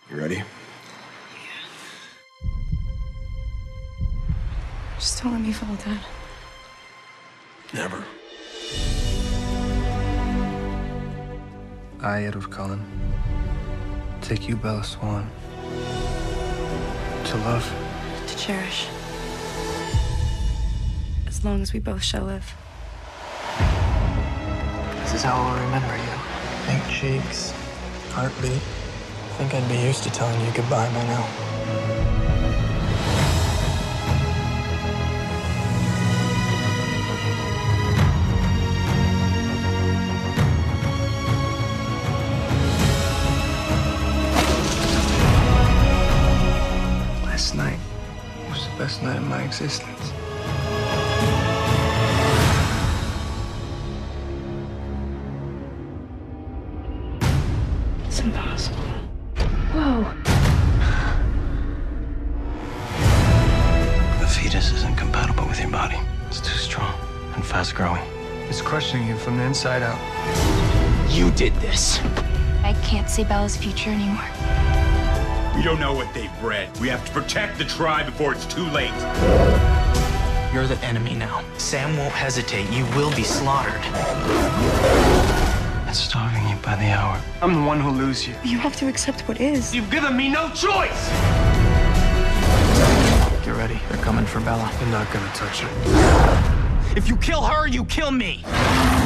You ready? Just don't let me fall, Dad. Never. I, Edward Cullen, take you, Bella Swan, to love. To cherish. As long as we both shall live. This is how I'll remember you. Pink cheeks, heartbeat. I think I'd be used to telling you goodbye by now. Last night was the best night of my existence. It's impossible. Whoa. The fetus isn't compatible with your body. It's too strong and fast growing. It's crushing you from the inside out. You did this. I can't see Bella's future anymore. We don't know what they've bred. We have to protect the tribe before it's too late. You're the enemy now. Sam won't hesitate. You will be slaughtered. It's starving you by the hour. I'm the one who'll lose you. You have to accept what is. You've given me no choice! Get ready. They're coming for Bella. You're not gonna touch her. If you kill her, you kill me!